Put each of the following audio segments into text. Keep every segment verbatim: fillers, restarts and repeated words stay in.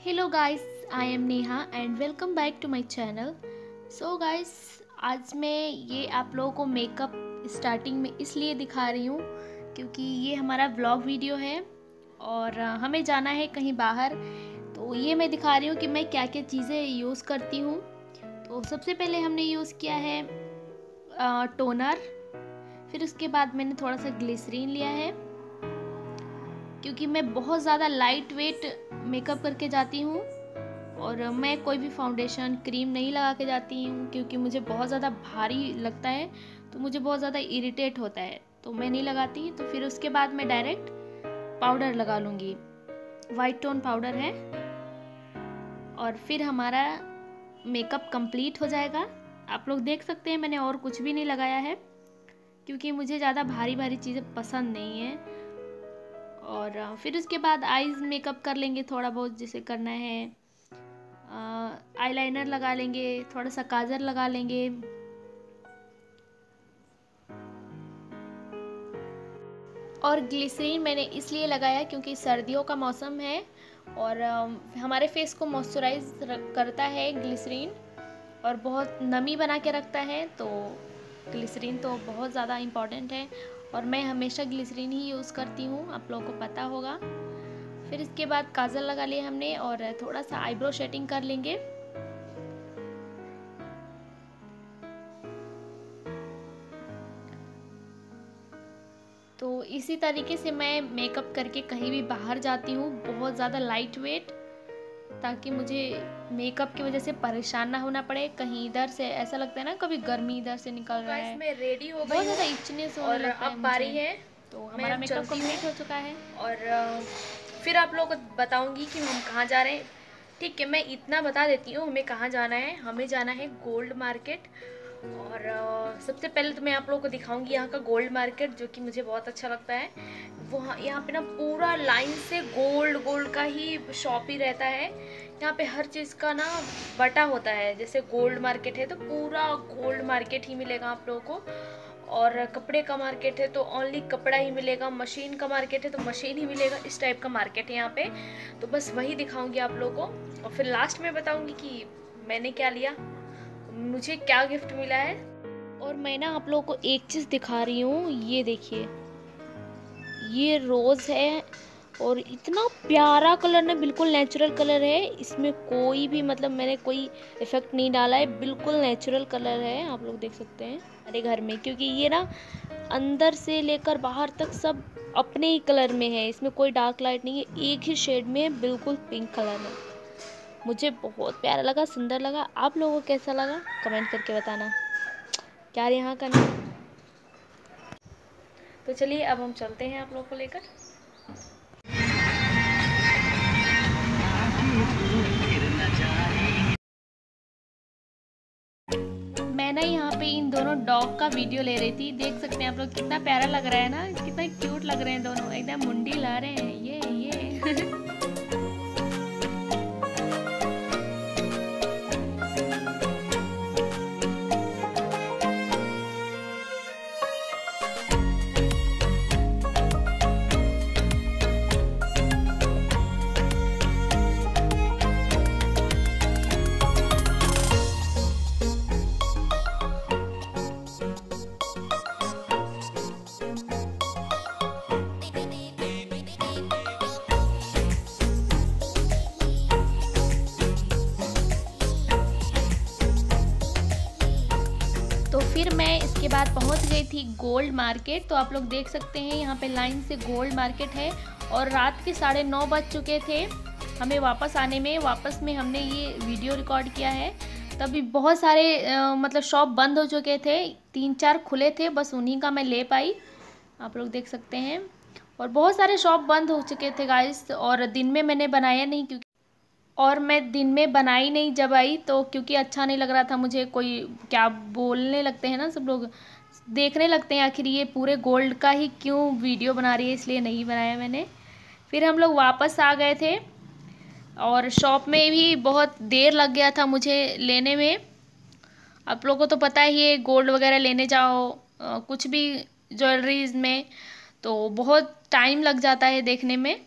Hello guys, I am Neha and welcome back to my channel. So guys, आज मैं ये आप लोगों को मेकअप स्टार्टिंग में इसलिए दिखा रही हूँ क्योंकि ये हमारा व्लॉग वीडियो है और हमें जाना है कहीं बाहर। तो ये मैं दिखा रही हूँ कि मैं क्या क्या चीज़ें यूज़ करती हूँ। तो सबसे पहले हमने यूज़ किया है टोनर, फिर उसके बाद मैंने थोड़ा सा ग्लिसरीन लिया है क्योंकि मैं बहुत ज़्यादा लाइट वेट मेकअप करके जाती हूँ और मैं कोई भी फाउंडेशन क्रीम नहीं लगा के जाती हूँ क्योंकि मुझे बहुत ज़्यादा भारी लगता है, तो मुझे बहुत ज़्यादा इरिटेट होता है, तो मैं नहीं लगाती। तो फिर उसके बाद मैं डायरेक्ट पाउडर लगा लूँगी, वाइट टोन पाउडर है, और फिर हमारा मेकअप कंप्लीट हो जाएगा। आप लोग देख सकते हैं मैंने और कुछ भी नहीं लगाया है क्योंकि मुझे ज़्यादा भारी भारी चीज़ें पसंद नहीं है। और फिर उसके बाद आईज मेकअप कर लेंगे थोड़ा बहुत, जैसे करना है आईलाइनर लगा लेंगे, थोड़ा सा काजल लगा लेंगे। और ग्लिसरीन मैंने इसलिए लगाया क्योंकि सर्दियों का मौसम है और हमारे फेस को मॉइस्चराइज करता है ग्लिसरीन और बहुत नमी बना के रखता है, तो ग्लिसरीन तो बहुत ज़्यादा इम्पॉर्टेंट है और मैं हमेशा ग्लिसरीन ही यूज़ करती हूँ, आप लोगों को पता होगा। फिर इसके बाद काजल लगा लिया हमने और थोड़ा सा आईब्रो शेडिंग कर लेंगे। तो इसी तरीके से मैं मेकअप करके कहीं भी बाहर जाती हूँ, बहुत ज़्यादा लाइट वेट, ताकि मुझे मेकअप की वजह से परेशान ना होना पड़े। कहीं इधर से ऐसा लगता है ना, कभी गर्मी इधर से निकल रहा है, मैं रेडी हो गई बहुत ज़्यादा इचनेस होने लगता है अब बारी है। तो हमारा मेकअप कंप्लीट हो चुका है और फिर आप लोगों को बताऊंगी कि हम कहाँ जा रहे हैं। ठीक है, मैं इतना बता देती हूँ हमें कहाँ जाना है। हमें जाना है गोल्ड मार्केट। और सबसे पहले तो मैं आप लोगों को दिखाऊंगी यहाँ का गोल्ड मार्केट, जो कि मुझे बहुत अच्छा लगता है। वो यहाँ पे ना पूरा लाइन से गोल्ड गोल्ड का ही शॉप ही रहता है। यहाँ पे हर चीज़ का ना बटा होता है। जैसे गोल्ड मार्केट है तो पूरा गोल्ड मार्केट ही मिलेगा आप लोगों को, और कपड़े का मार्केट है तो ओनली कपड़ा ही मिलेगा, मशीन का मार्केट है तो मशीन ही मिलेगा। इस टाइप का मार्केट है यहाँ पे। तो बस वही दिखाऊंगी आप लोगों को और फिर लास्ट में बताऊंगी कि मैंने क्या लिया, मुझे क्या गिफ्ट मिला है। और मैं ना आप लोगों को एक चीज़ दिखा रही हूँ, ये देखिए, ये रोज़ है और इतना प्यारा कलर ना, बिल्कुल नेचुरल कलर है, इसमें कोई भी मतलब मैंने कोई इफेक्ट नहीं डाला है, बिल्कुल नेचुरल कलर है, आप लोग देख सकते हैं हमारे घर में। क्योंकि ये ना अंदर से लेकर बाहर तक सब अपने ही कलर में है, इसमें कोई डार्क लाइट नहीं है, एक ही शेड में है, बिल्कुल पिंक कलर है। मुझे बहुत प्यारा लगा, सुंदर लगा। आप लोगों को कैसा लगा कमेंट करके बताना। क्या यहाँ का नहीं। तो चलिए अब हम चलते हैं आप लोगों को लेकर। मैं ना यहाँ पे इन दोनों डॉग का वीडियो ले रही थी, देख सकते हैं आप लोग, कितना प्यारा लग रहा है ना, कितना क्यूट लग रहे हैं दोनों, एकदम मुंडी ला रहे हैं ये ये तो फिर मैं इसके बाद पहुंच गई थी गोल्ड मार्केट। तो आप लोग देख सकते हैं यहाँ पे लाइन से गोल्ड मार्केट है और रात के साढ़े नौ बज चुके थे हमें वापस आने में। वापस में हमने ये वीडियो रिकॉर्ड किया है, तभी बहुत सारे आ, मतलब शॉप बंद हो चुके थे, तीन चार खुले थे, बस उन्हीं का मैं ले पाई, आप लोग देख सकते हैं। और बहुत सारे शॉप बंद हो चुके थे गाइस, और दिन में मैंने बनाया नहीं क्योंकि और मैं दिन में बनाई नहीं जब आई, तो क्योंकि अच्छा नहीं लग रहा था मुझे, कोई क्या बोलने लगते हैं ना, सब लोग देखने लगते हैं आखिर ये पूरे गोल्ड का ही क्यों वीडियो बना रही है, इसलिए नहीं बनाया मैंने। फिर हम लोग वापस आ गए थे और शॉप में भी बहुत देर लग गया था मुझे लेने में। आप लोगों को तो पता ही है, गोल्ड वगैरह लेने जाओ कुछ भी ज्वेलरीज में तो बहुत टाइम लग जाता है देखने में।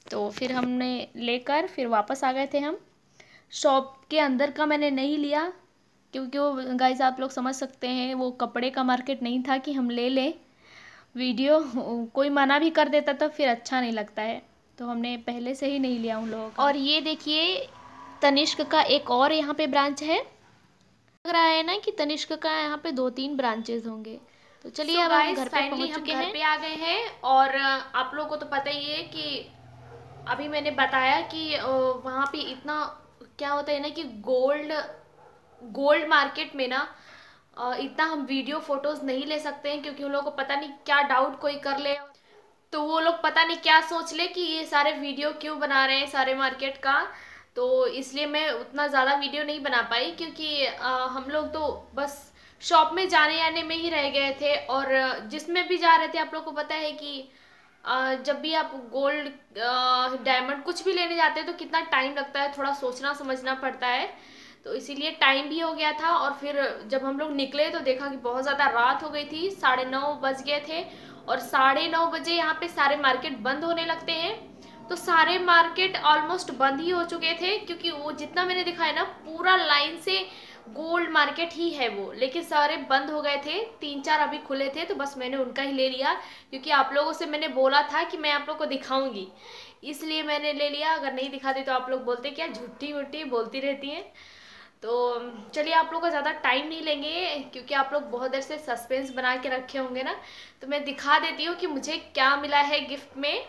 तो फिर हमने लेकर फिर वापस आ गए थे हम। शॉप के अंदर का मैंने नहीं लिया क्योंकि वो गाइस आप लोग समझ सकते हैं वो कपड़े का मार्केट नहीं था कि हम ले लें। वीडियो कोई मना भी कर देता तो फिर अच्छा नहीं लगता है, तो हमने पहले से ही नहीं लिया उन लोगों का। और ये देखिए तनिष्क का एक और यहाँ पे ब्रांच है। लग रहा है ना कि तनिष्क का यहाँ पे दो तीन ब्रांचेस होंगे। तो चलिए so अब हम घर पे पहुँच हम चुके घर हैं। पे आ गए हैं। और आप लोगों को तो पता ही है कि अभी मैंने बताया कि वहाँ पे इतना क्या होता है ना कि गोल्ड गोल्ड मार्केट में ना इतना हम वीडियो फोटोज नहीं ले सकते हैं, क्योंकि उन लोगों को पता नहीं क्या डाउट कोई कर ले, तो वो लोग पता नहीं क्या सोच ले कि ये सारे वीडियो क्यों बना रहे हैं सारे मार्केट का। तो इसलिए मैं उतना ज़्यादा वीडियो नहीं बना पाई, क्योंकि आ, हम लोग तो बस शॉप में जाने आने में ही रह गए थे। और जिसमें भी जा रहे थे आप लोग को पता है कि आ, जब भी आप गोल्ड डायमंड कुछ भी लेने जाते हैं तो कितना टाइम लगता है, थोड़ा सोचना समझना पड़ता है। तो इसीलिए टाइम भी हो गया था। और फिर जब हम लोग निकले तो देखा कि बहुत ज़्यादा रात हो गई थी, साढ़े नौ बज गए थे। और साढ़े नौ बजे यहाँ पे सारे मार्केट बंद होने लगते हैं। तो सारे मार्केट ऑलमोस्ट बंद ही हो चुके थे, क्योंकि वो जितना मैंने दिखाया ना पूरा लाइन से गोल्ड मार्केट ही है वो, लेकिन सारे बंद हो गए थे। तीन चार अभी खुले थे तो बस मैंने उनका ही ले लिया, क्योंकि आप लोगों से मैंने बोला था कि मैं आप लोग को दिखाऊंगी, इसलिए मैंने ले लिया। अगर नहीं दिखाती तो आप लोग बोलते क्या झूठी वुट्टी बोलती रहती हैं। तो चलिए आप लोग का ज़्यादा टाइम नहीं लेंगे, क्योंकि आप लोग बहुत देर से सस्पेंस बना के रखे होंगे ना। तो मैं दिखा देती हूँ कि मुझे क्या मिला है गिफ्ट में।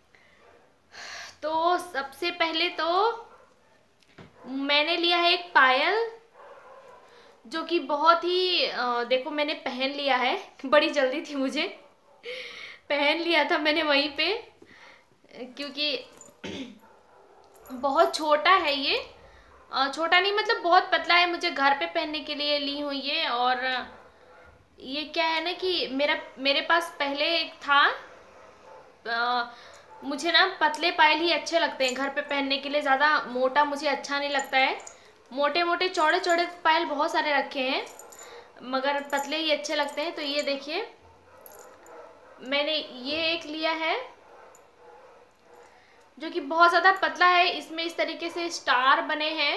तो सबसे पहले तो मैंने लिया है एक पायल, जो कि बहुत ही देखो मैंने पहन लिया है, बड़ी जल्दी थी मुझे, पहन लिया था मैंने वहीं पे, क्योंकि बहुत छोटा है ये, छोटा नहीं मतलब बहुत पतला है, मुझे घर पे पहनने के लिए ली हुई ये। और ये क्या है ना कि मेरा मेरे पास पहले एक था, आ, मुझे ना पतले पायल ही अच्छे लगते हैं घर पे पहनने के लिए, ज़्यादा मोटा मुझे अच्छा नहीं लगता है। मोटे मोटे चौड़े चौड़े पायल बहुत सारे रखे हैं, मगर पतले ही अच्छे लगते हैं। तो ये देखिए मैंने ये एक लिया है जो कि बहुत ज़्यादा पतला है, इसमें इस तरीके से स्टार बने हैं,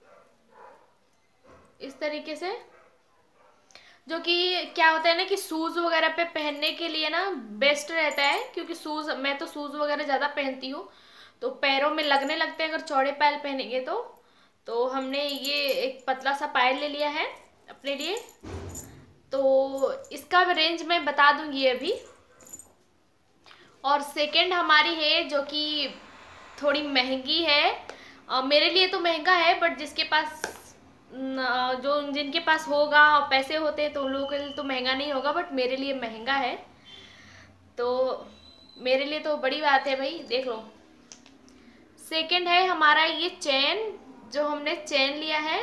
इस तरीके से, जो कि क्या होता है ना कि शूज़ वगैरह पे पहनने के लिए ना बेस्ट रहता है, क्योंकि शूज़ मैं तो शूज़ वगैरह ज़्यादा पहनती हूँ तो पैरों में लगने लगते हैं अगर चौड़े पायल पहनेंगे तो। तो हमने ये एक पतला सा पायल ले लिया है अपने लिए। तो इसका रेंज मैं बता दूंगी अभी। और सेकंड हमारी है जो कि थोड़ी महंगी है, आ, मेरे लिए तो महंगा है, बट जिसके पास न, जो जिनके पास होगा और पैसे होते हैं तो उन लोगों के लिए तो महंगा नहीं होगा, बट मेरे लिए महंगा है। तो मेरे लिए तो बड़ी बात है भाई, देख लो। सेकंड है हमारा ये चेन, जो हमने चेन लिया है,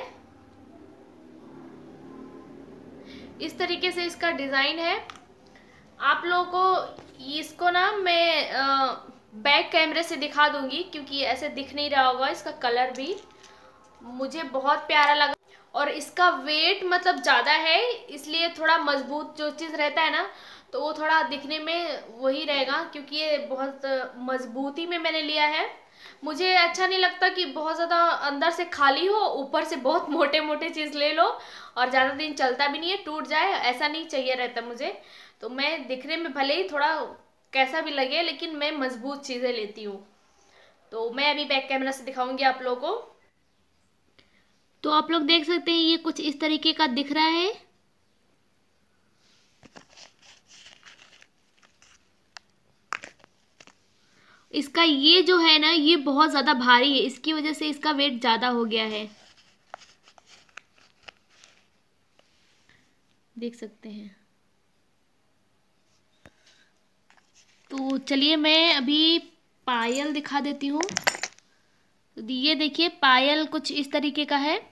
इस तरीके से इसका डिज़ाइन है। आप लोगों को इसको ना मैं बैक कैमरे से दिखा दूंगी, क्योंकि ऐसे दिख नहीं रहा होगा। इसका कलर भी मुझे बहुत प्यारा लगा, और इसका वेट मतलब ज़्यादा है, इसलिए थोड़ा मजबूत जो चीज़ रहता है ना तो वो थोड़ा दिखने में वही रहेगा, क्योंकि ये बहुत मजबूती में मैंने लिया है। मुझे अच्छा नहीं लगता कि बहुत ज़्यादा अंदर से खाली हो, ऊपर से बहुत मोटे मोटे चीज़ ले लो और ज़्यादा दिन चलता भी नहीं है, टूट जाए, ऐसा नहीं चाहिए रहता मुझे। तो मैं दिखने में भले ही थोड़ा कैसा भी लगे, लेकिन मैं मजबूत चीज़ें लेती हूँ। तो मैं अभी बैक कैमरा से दिखाऊंगी आप लोगों को। तो आप लोग देख सकते हैं ये कुछ इस तरीके का दिख रहा है। इसका ये जो है ना ये बहुत ज़्यादा भारी है, इसकी वजह से इसका वेट ज़्यादा हो गया है, देख सकते हैं। तो चलिए मैं अभी पायल दिखा देती हूँ। तो ये देखिए पायल कुछ इस तरीके का है।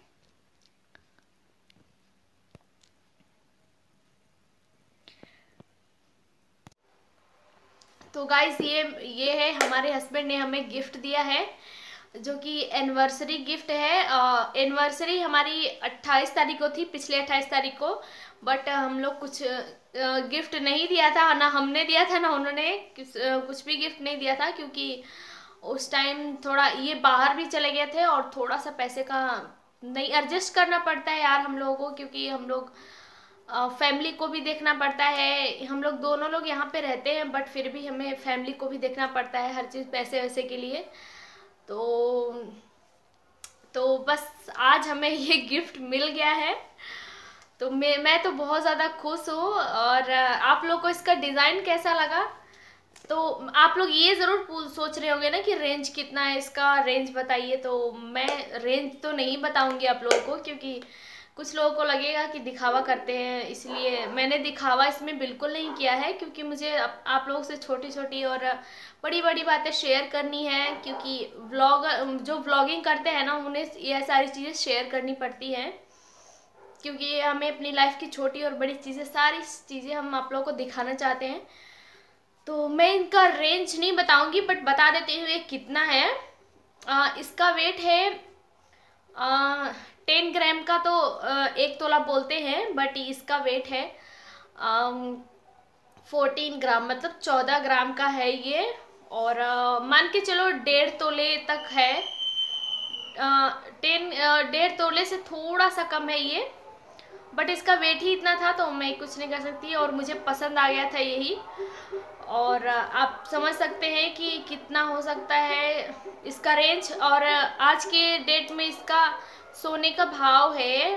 तो गाइस ये ये है हमारे हस्बैंड ने हमें गिफ्ट दिया है, जो कि एनिवर्सरी गिफ्ट है। एनिवर्सरी हमारी अट्ठाईस तारीख को थी, पिछले अट्ठाईस तारीख को, बट हम लोग कुछ गिफ्ट नहीं दिया था ना, हमने दिया था ना उन्होंने, कुछ भी गिफ्ट नहीं दिया था, क्योंकि उस टाइम थोड़ा ये बाहर भी चले गए थे और थोड़ा सा पैसे का नहीं एडजस्ट करना पड़ता है यार हम लोगों को, क्योंकि हम लोग फैमिली को भी देखना पड़ता है। हम लोग दोनों लोग यहाँ पे रहते हैं बट फिर भी हमें फैमिली को भी देखना पड़ता है हर चीज़ पैसे वैसे के लिए। तो तो बस आज हमें ये गिफ्ट मिल गया है, तो मैं मैं तो बहुत ज़्यादा खुश हूँ। और आप लोग को इसका डिज़ाइन कैसा लगा, तो आप लोग ये ज़रूर सोच रहे होंगे ना कि रेंज कितना है इसका, रेंज बताइए। तो मैं रेंज तो नहीं बताऊंगी आप लोगों को, क्योंकि कुछ लोगों को लगेगा कि दिखावा करते हैं, इसलिए मैंने दिखावा इसमें बिल्कुल नहीं किया है। क्योंकि मुझे आप, आप लोगों से छोटी छोटी और बड़ी बड़ी बातें शेयर करनी है, क्योंकि व्लॉग जो व्लॉगिंग करते हैं ना उन्हें यह सारी चीज़ें शेयर करनी पड़ती हैं, क्योंकि हमें अपनी लाइफ की छोटी और बड़ी चीज़ें सारी चीज़ें हम आप लोगों को दिखाना चाहते हैं। तो मैं इनका रेंज नहीं बताऊंगी बट बता देती हूँ ये कितना है। आ, इसका वेट है टेन ग्राम का, तो आ, एक तोला बोलते हैं बट इसका वेट है फोर्टीन ग्राम, मतलब चौदह ग्राम का है ये। और आ, मान के चलो डेढ़ तोले तक है, टेन डेढ़ तोले से थोड़ा सा कम है ये, बट इसका वेट ही इतना था तो मैं कुछ नहीं कर सकती। और मुझे पसंद आ गया था यही, और आप समझ सकते हैं कि कितना हो सकता है इसका रेंज। और आज के डेट में इसका सोने का भाव है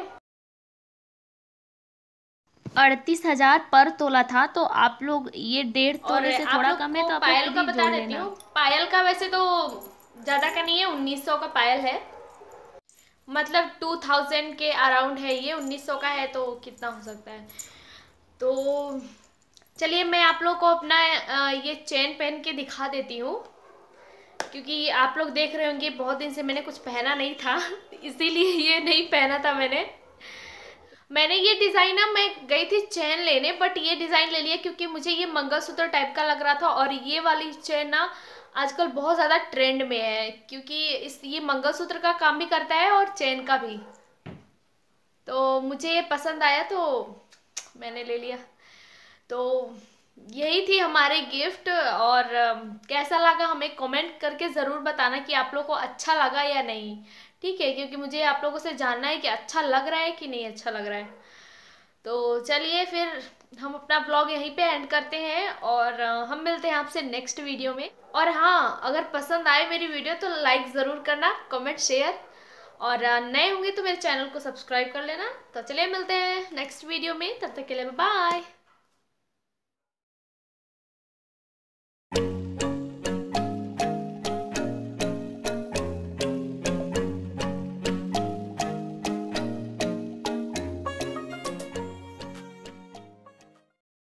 अड़तीस हजार पर तोला था। तो आप लोग ये डेढ़ तोले से थोड़ा कम है तो आप पायल लोग का खुद ही बता जोड़ देती लेना। हूँ। पायल का वैसे तो ज़्यादा का नहीं है, उन्नीस सौ का पायल है, मतलब टू थाउजेंड के अराउंड है ये। उन्नीस सौ का है तो कितना हो सकता है। तो चलिए मैं आप लोग को अपना ये चेन पहन के दिखा देती हूँ, क्योंकि आप लोग देख रहे होंगे बहुत दिन से मैंने कुछ पहना नहीं था इसीलिए ये नहीं पहना था मैंने मैंने ये डिज़ाइन ना, मैं गई थी चेन लेने बट ये डिज़ाइन ले लिया क्योंकि मुझे ये मंगलसूत्र टाइप का लग रहा था। और ये वाली चेन ना आजकल बहुत ज़्यादा ट्रेंड में है, क्योंकि इस ये मंगलसूत्र का काम भी करता है और चेन का भी, तो मुझे ये पसंद आया तो मैंने ले लिया। तो यही थी हमारे गिफ्ट, और कैसा लगा हमें कमेंट करके ज़रूर बताना कि आप लोग को अच्छा लगा या नहीं, ठीक है, क्योंकि मुझे आप लोगों से जानना है कि अच्छा लग रहा है कि नहीं अच्छा लग रहा है। तो चलिए फिर हम अपना ब्लॉग यहीं पे एंड करते हैं और हम मिलते हैं आपसे नेक्स्ट वीडियो में। और हाँ, अगर पसंद आए मेरी वीडियो तो लाइक ज़रूर करना, कमेंट शेयर, और नए होंगे तो मेरे चैनल को सब्सक्राइब कर लेना। तो चलिए मिलते हैं नेक्स्ट वीडियो में, तब तक के लिए बाय।